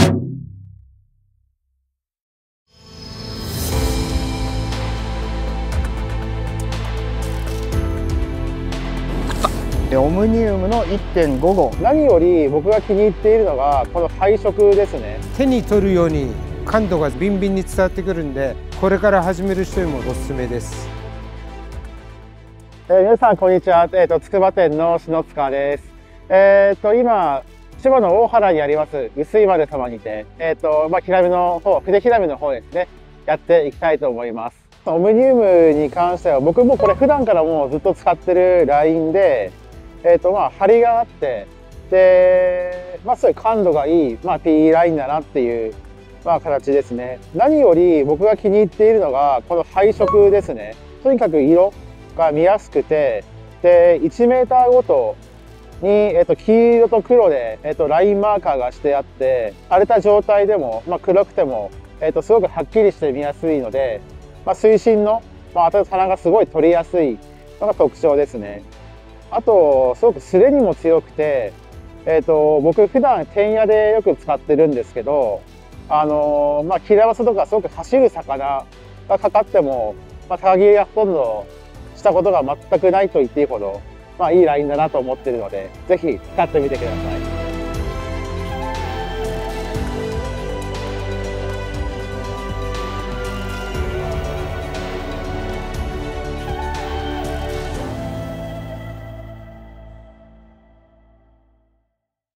オムニウムの 1.5 号、何より僕が気に入っているのがこの配色ですね。 手に取るように感度がビンビンに伝わってくるんで、これから始める人にもおすすめです。 皆さんこんにちは。筑波店の篠塚です。今千葉の大原にあります薄い丸様にて、ヒラメの方、筆ヒラメの方ですね、やっていきたいと思います。オムニウムに関しては僕もこれ普段からもうずっと使ってるラインで、張りがあって、で、すごい感度がいい、P ラインだなっていう、形ですね。何より僕が気に入っているのがこの配色ですね。とにかく色が見やすくて、で、1メーターごとに、黄色と黒で、ラインマーカーがしてあって、荒れた状態でも、黒くても、すごくはっきりして見やすいので、水深の、当たる皿がすごい取りやすいのが特徴ですね。あと、すごく素手にも強くて、僕普段天野でよく使ってるんですけど、切れ合わせとかすごく走る魚がかかっても、たぎりがほとんどしたことが全くないと言っていいほど、いいラインだなと思ってるので、ぜひ使ってみてください。